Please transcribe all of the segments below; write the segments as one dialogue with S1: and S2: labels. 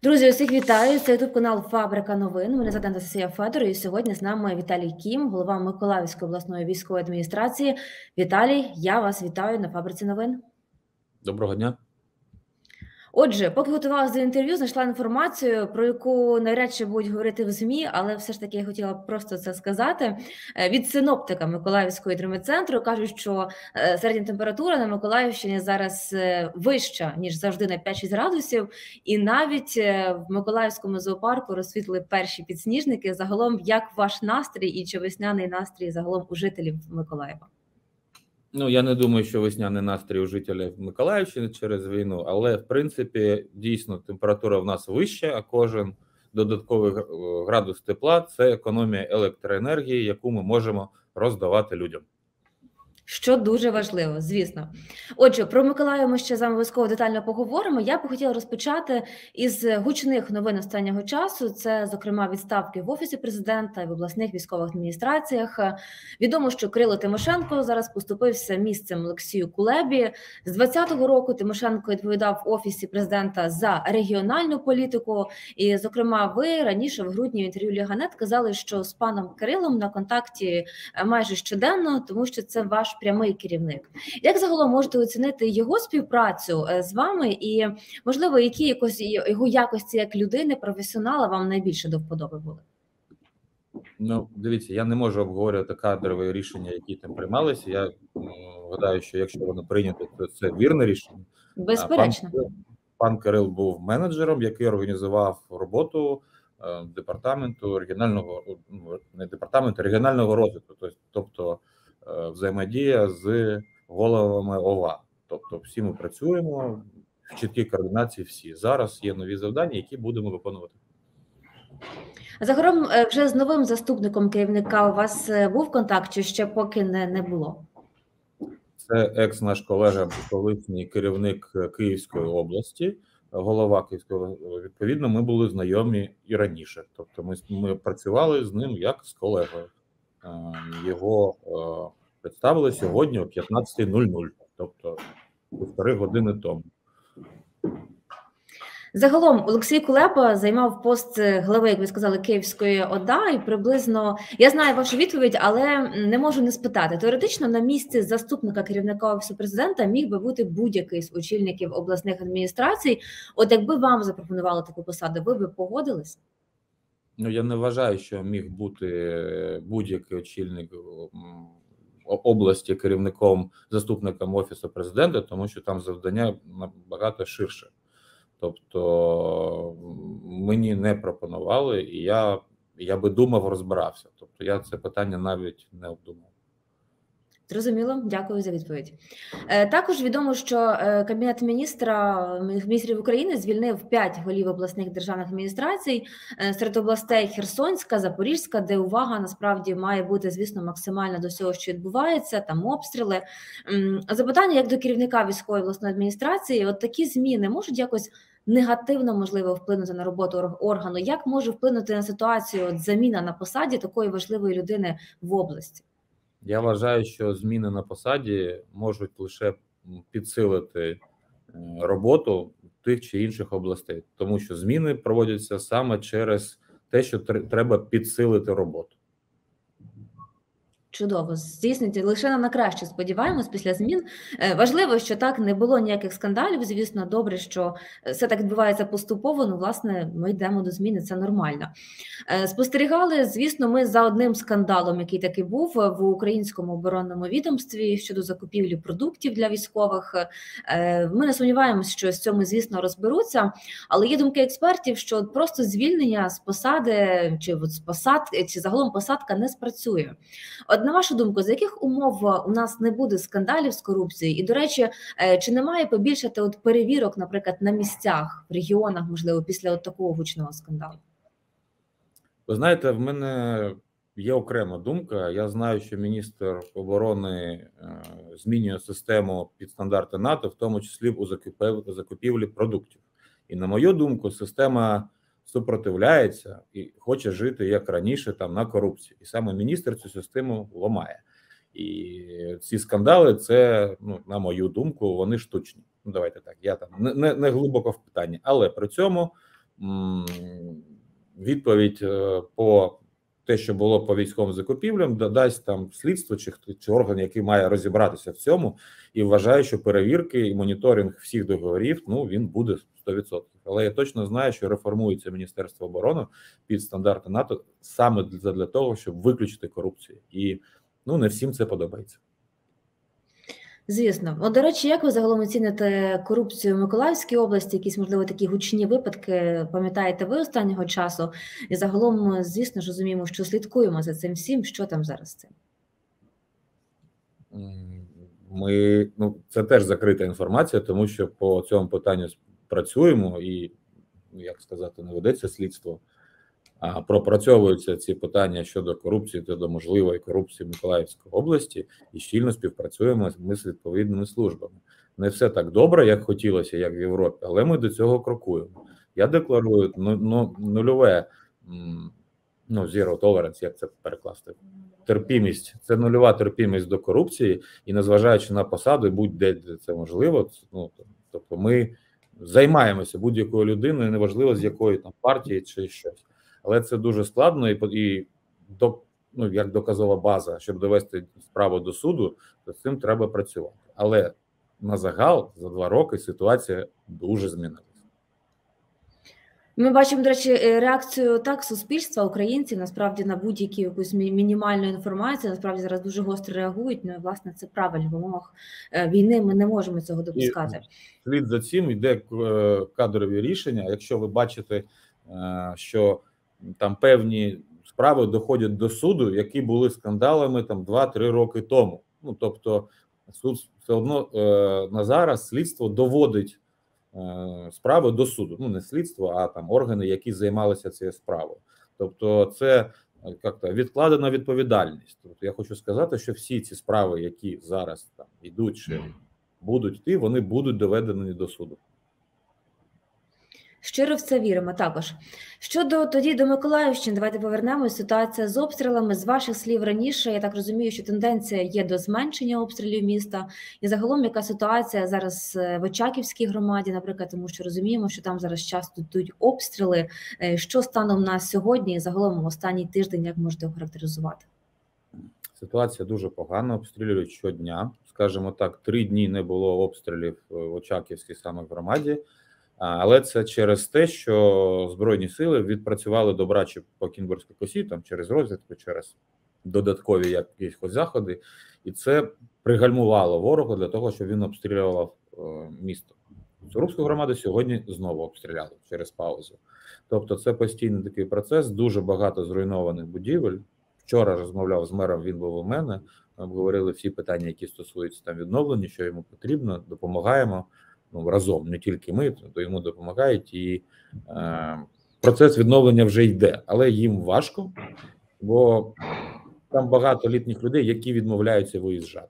S1: Друзі, усіх вітаю. Це ютуб канал Фабрика новин. Мене звати Анастасія Федор. І сьогодні з нами Віталій Кім, голова Миколаївської обласної військової адміністрації. Віталій, я вас вітаю на Фабриці новин.
S2: Доброго дня.
S1: Отже, поки готувалася до інтерв'ю, знайшла інформацію, про яку навряд чи будуть говорити в ЗМІ, але все ж таки я хотіла просто це сказати. Від синоптика Миколаївського гідрометцентру кажуть, що середня температура на Миколаївщині зараз вища, ніж завжди на 5-6 градусів. І навіть в Миколаївському зоопарку розсвітлили перші підсніжники. Загалом, як ваш настрій і чи весняний настрій загалом у жителів Миколаєва?
S2: Ну, я не думаю, що весняний настрій у жителів Миколаївщини через війну, але, в принципі, дійсно, температура в нас вища, а кожен додатковий градус тепла – це економія електроенергії, яку ми можемо роздавати людям.
S1: Що дуже важливо, звісно. Отже, про Миколаїв ми ще з вами обов'язково детально поговоримо. Я б хотіла розпочати із гучних новин останнього часу. Це, зокрема, відставки в Офісі Президента і в обласних військових адміністраціях. Відомо, що Кирило Тимошенко зараз поступився місцем Олексію Кулебі. З 2020 року Тимошенко відповідав в Офісі Президента за регіональну політику. І, зокрема, ви раніше в грудні в інтерв'ю Ліганет казали, що з паном Кирилом на контакті майже щоденно, тому що це ваш прямий керівник. Як загалом можете оцінити його співпрацю з вами і, можливо, які його якості як людини, професіонала вам найбільше до вподоби були?
S2: Ну, дивіться, я не можу обговорювати кадрові рішення, які там приймалися. Я гадаю, що якщо воно прийнято, то це вірне рішення.
S1: Безперечно.
S2: Пан Кирил був менеджером, який організував роботу департаменту регіонального розвитку, тобто взаємодія з головами ОВА. Тобто всі ми працюємо в чіткій координації всі. Зараз є нові завдання, які будемо виконувати.
S1: Загалом вже з новим заступником керівника у вас був контакт, чи ще поки не було?
S2: Це екс-наш колега, колишній керівник Київської області, голова Київської, відповідно, ми були знайомі і раніше. Тобто ми працювали з ним як з колегою. Його представили сьогодні о 15:00, тобто 1,5 години тому.
S1: Загалом Олексій Кулеба займав пост глави, як ви сказали, Київської ОДА, і приблизно, я знаю вашу відповідь, але не можу не спитати. Теоретично на місці заступника керівника Офісу Президента міг би бути будь-який з очільників обласних адміністрацій. От якби вам запропонували таку посаду, ви б погодились?
S2: Ну, я не вважаю, що міг бути будь-який очільник області керівником, заступником Офісу Президента, тому що там завдання набагато ширше. Тобто мені не пропонували, і я би думав, розбирався. Тобто я це питання навіть не обдумав.
S1: Зрозуміло, дякую за відповідь. Також відомо, що Кабінет міністрів України звільнив 5 голів обласних державних адміністрацій, серед областей Херсонська, Запорізька, де увага насправді має бути, звісно, максимальна до всього, що відбувається, там обстріли. Запитання як до керівника військової обласної адміністрації, от такі зміни можуть якось негативно, можливо, вплинути на роботу органу? Як може вплинути на ситуацію от заміна на посаді такої важливої людини в області?
S2: Я вважаю, що зміни на посаді можуть лише підсилити роботу тих чи інших областей, тому що зміни проводяться саме через те, що треба підсилити роботу.
S1: Чудово, здійснити лише на краще, сподіваємось, після змін. Важливо, що так, не було ніяких скандалів, звісно, добре, що все так відбувається поступово, ну, власне, ми йдемо до зміни, це нормально. Спостерігали, звісно, ми за одним скандалом, який таки був в українському оборонному відомстві щодо закупівлі продуктів для військових. Ми не сумніваємося, що з цьому, звісно, розберуться, але є думки експертів, що просто звільнення з посади, чи загалом посадка не спрацює. От на вашу думку, за яких умов у нас не буде скандалів з корупцією? І, до речі, чи не має побільшати от перевірок, наприклад, на місцях, в регіонах, можливо, після от такого гучного скандалу?
S2: Ви знаєте, в мене є окрема думка. Я знаю, що міністр оборони змінює систему під стандарти НАТО, в тому числі у закупівлі продуктів. І, на мою думку, система супротивляється і хоче жити, як раніше, там на корупції. І саме міністр цю систему ламає. І ці скандали, це, ну, на мою думку, вони штучні. Ну, давайте так, я там не глибоко в питанні. Але при цьому відповідь по те, що було по військовим закупівлям, дасть там слідство чи орган, який має розібратися в цьому, і вважаю, що перевірки і моніторинг всіх договорів, він буде 100%. Але я точно знаю, що реформується Міністерство оборони під стандарти НАТО саме для того, щоб виключити корупцію. І не всім це подобається.
S1: Звісно. До речі, як ви загалом оціните корупцію в Миколаївській області? Якісь, можливо, такі гучні випадки пам'ятаєте ви останнього часу? І загалом, звісно ж, розуміємо, що слідкуємо за цим всім. Що там зараз з цим?
S2: Це теж закрита інформація, тому що по цьому питанню працюємо і, як сказати, не ведеться слідство, а пропрацьовуються ці питання щодо корупції та до можливої корупції в Миколаївській області, і щільно співпрацюємо ми з відповідними службами. Не все так добре, як хотілося, як в Європі, але ми до цього крокуємо. Я декларую нульове, zero tolerance, як це перекласти, терпімість. Це нульова терпімість до корупції, і незважаючи на посади, будь-де це можливо, тобто ми займаємося будь-якою людиною, неважливо з якої там партії чи щось. Але це дуже складно, як доказова база, щоб довести справу до суду, то з цим треба працювати. Але на загал за 2 роки ситуація дуже змінилася.
S1: Ми бачимо, до речі, реакцію суспільства, українців, насправді, на будь-яку якусь мінімальну інформацію, насправді зараз дуже гостро реагують, і, власне, це правильно, в умовах війни ми не можемо цього допускати.
S2: І слід за цим йде кадрові рішення. Якщо ви бачите, що там певні справи доходять до суду, які були скандалами там 2-3 роки тому. Тобто суд все одно на зараз слідство доводить справи до суду. Не слідство, а там органи, які займалися цією справою. Тобто це відкладена відповідальність. Тобто я хочу сказати, що всі ці справи, які зараз там йдуть чи будуть йти, вони будуть доведені до суду.
S1: Щиро в це віримо також. Тоді до Миколаївщини, давайте повернемось. Ситуація з обстрілами. З ваших слів раніше, я так розумію, що тенденція є до зменшення обстрілів міста. І загалом, яка ситуація зараз в Очаківській громаді, наприклад, тому що розуміємо, що там зараз часто йдуть обстріли. Що станом на сьогодні і загалом останній тиждень, як можете охарактеризувати?
S2: Ситуація дуже погана, обстрілюють щодня. Скажімо так, 3 дні не було обстрілів в Очаківській саме громаді. Але це через те, що Збройні сили відпрацювали добраче по Кінбурзькій косі, там через розвідку, через додаткові якісь заходи, і це пригальмувало ворога для того, щоб він обстрілював місто. Сурубську громаду сьогодні знову обстріляли через паузу. Тобто це постійний такий процес, дуже багато зруйнованих будівель. Вчора розмовляв з мером, він був у мене, обговорили всі питання, які стосуються там відновлення, що йому потрібно, допомагаємо. Разом, не тільки ми, то йому допомагають, і процес відновлення вже йде, але їм важко, бо там багато літніх людей, які відмовляються виїжджати.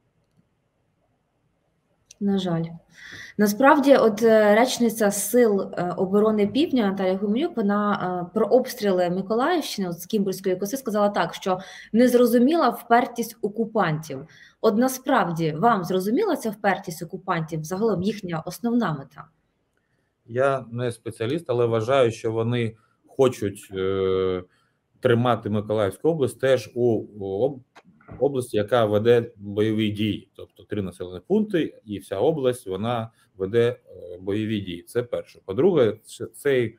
S1: На жаль. Насправді, речниця Сил оборони Півдня Наталія Гуменюк, вона про обстріли Миколаївщини з Кінбурзької коси сказала так, що незрозуміла впертість окупантів. Насправді, вам зрозуміла ця впертість окупантів, загалом їхня основна мета?
S2: Я не спеціаліст, але вважаю, що вони хочуть тримати Миколаївську область теж у області, яка веде бойові дії. Тобто 3 населені пункти і вся область, вона веде бойові дії. Це перше. По-друге, цей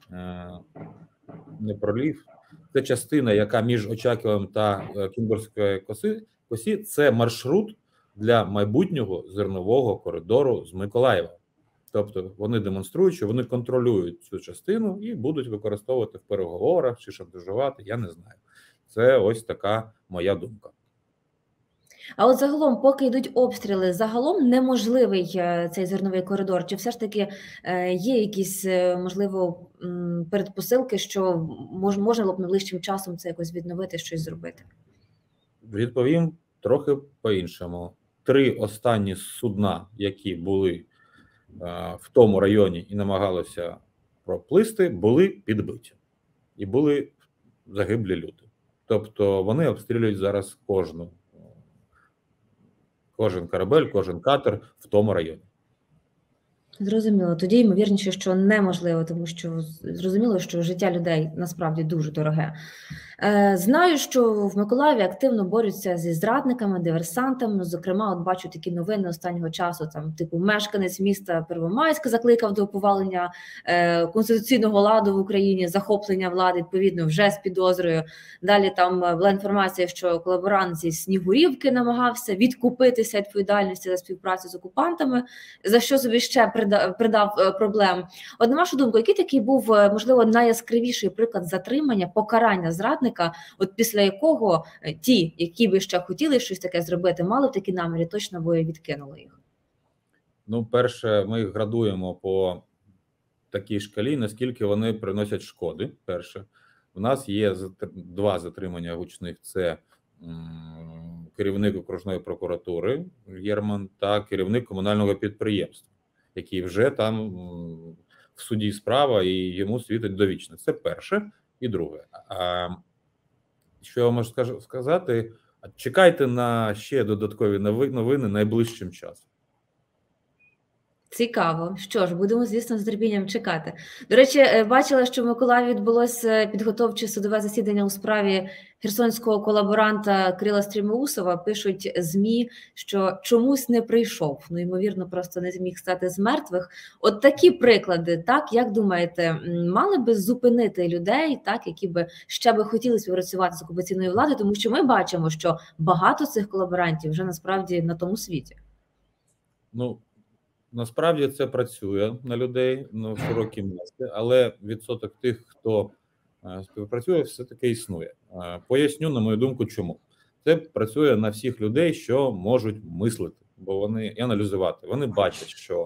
S2: не пролів, це частина, яка між Очаковим та Кінбурзькою косі, це маршрут для майбутнього зернового коридору з Миколаєва. Тобто вони демонструють, що вони контролюють цю частину і будуть використовувати в переговорах чи шантажувати, я не знаю. Це ось така моя думка.
S1: А загалом, поки йдуть обстріли, загалом неможливий цей зерновий коридор? Чи все ж таки є якісь, можливо, передпосилки, що можна було б найближчим часом це якось відновити, щось зробити?
S2: Відповім трохи по-іншому. 3 останні судна, які були в тому районі і намагалися проплисти, були підбиті. І були загиблі люди. Тобто вони обстрілюють зараз кожен корабель, кожен катер в тому районі.
S1: Зрозуміло. Тоді ймовірніше, що неможливо, тому що зрозуміло, що життя людей насправді дуже дороге. Знаю, що в Миколаєві активно борються зі зрадниками, диверсантами. Зокрема, от бачу такі новини останнього часу, там, типу, мешканець міста Первомайська закликав до повалення конституційного ладу в Україні, захоплення влади, відповідно, вже з підозрою. Далі там була інформація, що колаборант зі Снігурівки намагався відкупитися від відповідальності за співпрацю з окупантами, за що собі ще придав проблем. От на вашу думку, який такий був, можливо, найяскравіший приклад затримання, покарання зрадника, от після якого ті, які би ще хотіли щось таке зробити, мали б такі наміри, точно би відкинули їх?
S2: Ну, перше, ми їх градуємо по такій шкалі, наскільки вони приносять шкоди. Перше, у нас є два затримання гучних: це керівник окружної прокуратури Єрман та керівник комунального підприємства, який вже там в суді справа і йому світить довічне. Це перше. І друге. Що я можу сказати? Чекайте на ще додаткові новини найближчим часом.
S1: Цікаво. Що ж, будемо, звісно, з терпінням чекати. До речі, бачила, що в Миколаєві відбулося підготовче судове засідання у справі херсонського колаборанта Кирила Стрімоусова. Пишуть ЗМІ, що чомусь не прийшов. Ну, ймовірно, просто не зміг стати з мертвих. От такі приклади, так, як думаєте, мали би зупинити людей, так, які би ще би хотіли співпрацювати з окупаційною владою, тому що ми бачимо, що багато цих колаборантів вже насправді на тому світі.
S2: Ну, насправді це працює на людей в широкій масі, але відсоток тих, хто співпрацює, все-таки існує. Поясню, на мою думку, чому. Це працює на всіх людей, що можуть мислити, бо вони і аналізувати. Вони бачать, що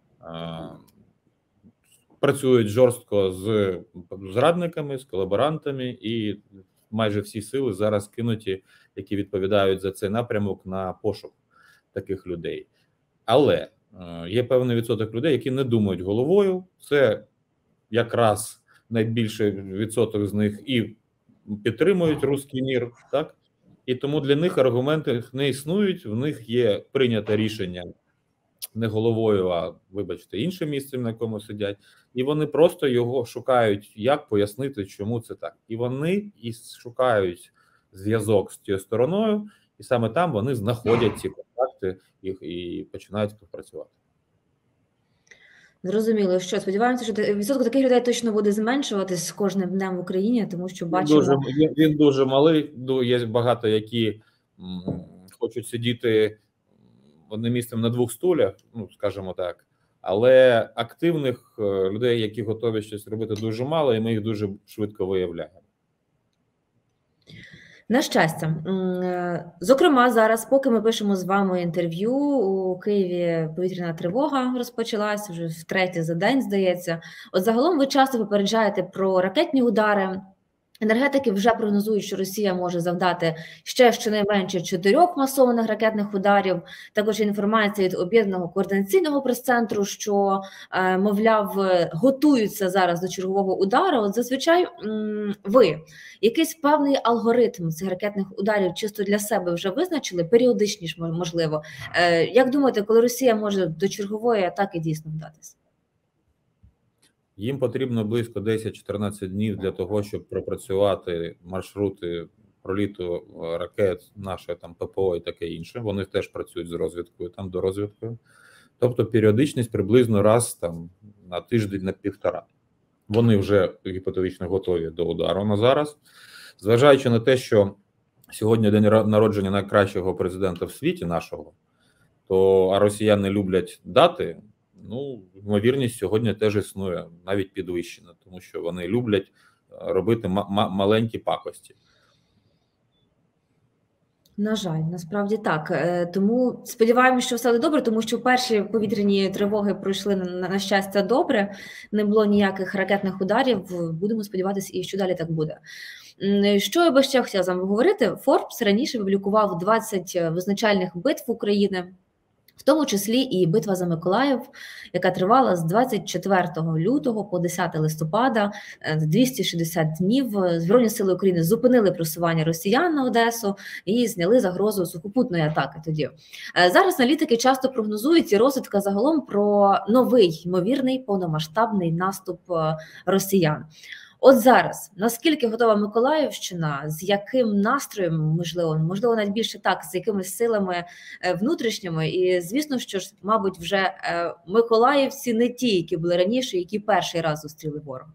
S2: працюють жорстко з зрадниками, з колаборантами, і майже всі сили зараз кинуті, які відповідають за цей напрямок, на пошук таких людей. Але є певний відсоток людей, які не думають головою. Це якраз найбільший відсоток з них і підтримують руський мір, так? І тому для них аргументи не існують, в них є прийняте рішення не головою, а, вибачте, іншим місцем, на якому сидять, і вони просто його шукають, як пояснити, чому це так. І вони і шукають зв'язок з тією стороною, і саме там вони знаходять ці контакти і починають співпрацювати.
S1: Зрозуміло, що сподіваємося, що відсоток таких людей точно буде зменшуватись з кожним днем в Україні, тому що бачимо...
S2: Він дуже малий, є багато, які хочуть сидіти одним місцем на двох стулях, ну, скажімо так, але активних людей, які готові щось робити, дуже мало, і ми їх дуже швидко виявляємо.
S1: На щастя. Зокрема, зараз, поки ми пишемо з вами інтерв'ю, у Києві повітряна тривога розпочалась, вже втретє за день, здається. От загалом ви часто попереджаєте про ракетні удари. Енергетики вже прогнозують, що Росія може завдати ще щонайменше 4 масованих ракетних ударів. Також інформація від Об'єднаного координаційного прес-центру, що, мовляв, готуються зараз до чергового удару. От зазвичай ви якийсь певний алгоритм цих ракетних ударів чисто для себе вже визначили, періодичніше, можливо. Як думаєте, коли Росія може до чергової атаки дійсно вдатися?
S2: Їм потрібно близько 10-14 днів для того, щоб пропрацювати маршрути проліту ракет, нашої там ППО і таке інше. Вони теж працюють з розвідкою, там до розвідкою. Тобто періодичність приблизно раз там на тиждень, на півтора. Вони вже гіпотетично готові до удару на зараз. Зважаючи на те, що сьогодні день народження найкращого президента в світі нашого, то а росіяни люблять дати. Ну, ймовірність сьогодні теж існує, навіть підвищена, тому що вони люблять робити маленькі пакості.
S1: На жаль, насправді так. Тому сподіваємося, що все буде добре, тому що перші повітряні тривоги пройшли, на щастя, добре. Не було ніяких ракетних ударів. Будемо сподіватися, і що далі так буде. Що я би ще хотіла з вами говорити? Forbes раніше публікував 20 визначальних битв України. В тому числі і битва за Миколаїв, яка тривала з 24 лютого по 10 листопада, 260 днів. Збройні сили України зупинили просування росіян на Одесу і зняли загрозу сухопутної атаки тоді. Зараз аналітики часто прогнозують і розвідка загалом про новий, ймовірний, повномасштабний наступ росіян. От зараз, наскільки готова Миколаївщина, з яким настроєм, можливо, навіть більше так, з якимись силами внутрішніми, і звісно, що ж, мабуть, вже миколаївці не ті, які були раніше, які перший раз зустріли ворога.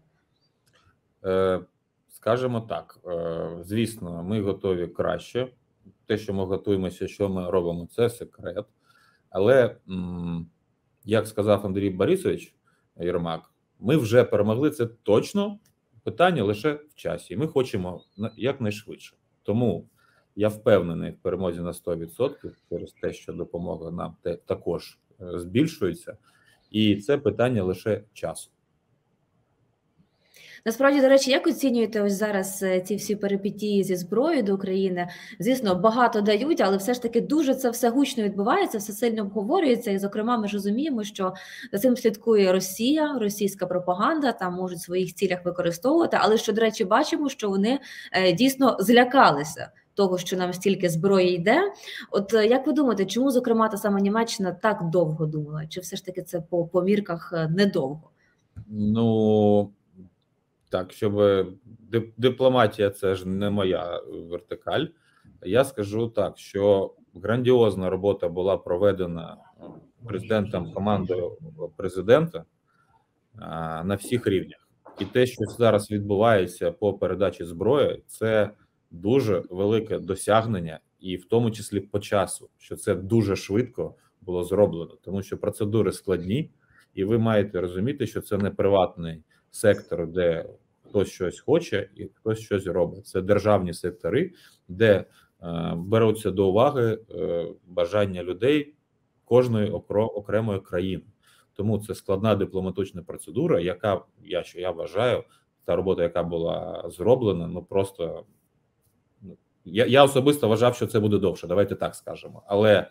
S2: Скажемо так, звісно, ми готові краще. Те, що ми готуємося, що ми робимо, це секрет. Але, як сказав Андрій Борисович Єрмак, ми вже перемогли, це точно. Питання лише в часі. Ми хочемо якнайшвидше. Тому я впевнений в перемозі на 100% через те, що допомога нам також збільшується. І це питання лише часу.
S1: Насправді, до речі, як оцінюєте ось зараз ці всі перипетії зі зброєю до України? Звісно, багато дають, але все ж таки дуже це все гучно відбувається, все сильно обговорюється. І, зокрема, ми ж розуміємо, що за цим слідкує Росія, російська пропаганда, там можуть в своїх цілях використовувати. Але що, до речі, бачимо, що вони дійсно злякалися того, що нам стільки зброї йде. От як ви думаєте, чому, зокрема, та сама Німеччина так довго думала? Чи все ж таки це по мірках недовго?
S2: Ну... Так, щоб дипломатія – це ж не моя вертикаль. Я скажу так, що грандіозна робота була проведена президентом, командою президента на всіх рівнях. І те, що зараз відбувається по передачі зброї, це дуже велике досягнення, і в тому числі по часу, що це дуже швидко було зроблено, тому що процедури складні, і ви маєте розуміти, що це не приватний сектор, де хтось щось хоче і хтось щось робить. Це державні сектори, де беруться до уваги бажання людей кожної окремої країни. Тому це складна дипломатична процедура, яка, я вважаю, та робота, яка була зроблена, ну просто... Я особисто вважав, що це буде довше, давайте так скажемо. Але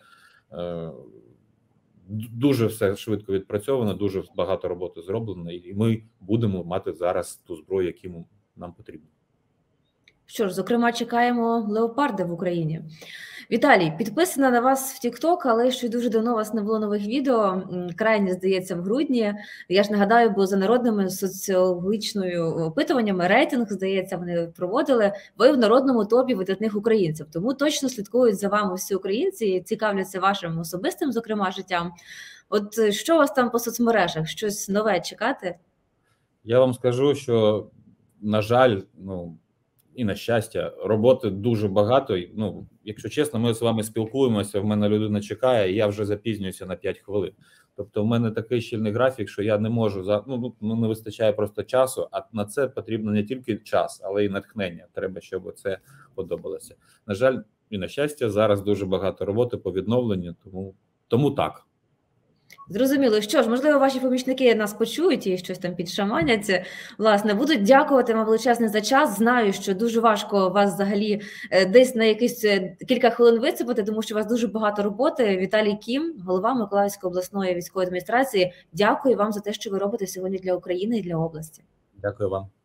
S2: дуже все швидко відпрацьовано, дуже багато роботи зроблено, і ми будемо мати зараз ту зброю, яку нам потрібно.
S1: Що ж, зокрема, чекаємо леопарди в Україні. Віталій, підписана на вас в TikTok, але ще дуже давно у вас не було нових відео. Крайні, здається, в грудні. Я ж нагадаю, бо за народними соціологічною опитуваннями, рейтинг, здається, вони проводили. Ви в народному топі видатних українців. Тому точно слідкують за вами всі українці і цікавляться вашим особистим, зокрема, життям. От що у вас там по соцмережах? Щось нове чекати?
S2: Я вам скажу, що, на жаль, і на щастя, роботи дуже багато. Ну, якщо чесно, ми з вами спілкуємося, в мене людина чекає, і я вже запізнююся на 5 хвилин. Тобто в мене такий щільний графік, що я не можу, не вистачає просто часу, а на це потрібно не тільки час, але й натхнення. Треба, щоб це подобалося. На жаль, і на щастя, зараз дуже багато роботи по відновленню, тому так.
S1: Зрозуміло. Що ж, можливо, ваші помічники нас почують і щось там підшаманять. Власне, будуть дякувати вам величезне за час. Знаю, що дуже важко вас взагалі десь на якісь кілька хвилин вицепити, тому що у вас дуже багато роботи. Віталій Кім, голова Миколаївської обласної військової адміністрації. Дякую вам за те, що ви робите сьогодні для України і для області.
S2: Дякую вам.